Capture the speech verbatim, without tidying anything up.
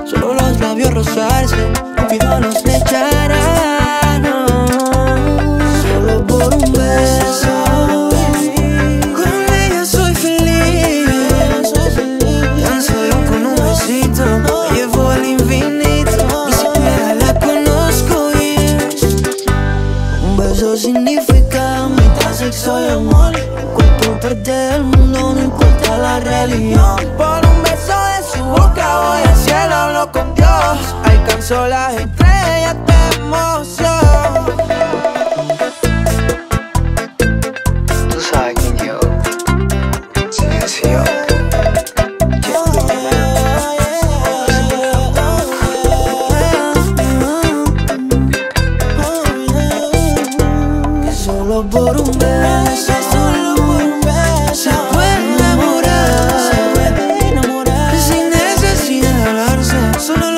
solo los labios rozarse, no pido los flecharán, no. Solo por un beso, con ella soy feliz. Tan solo con un besito me llevo al infinito. Ni siquiera la conozco bien. Un beso significa mitad sexo y amor. Cualquier parte del mundo, no importa la religión. Por un beso de su boca voy al cielo, hablo con Dios. Alcanzo las estrellas de emoción. Tú sabes quién yo. Sí, sí, yo. Que solo por un beso, solo por un beso se puede enamorar, se puede enamorar sin necesidad de hablarse. Solo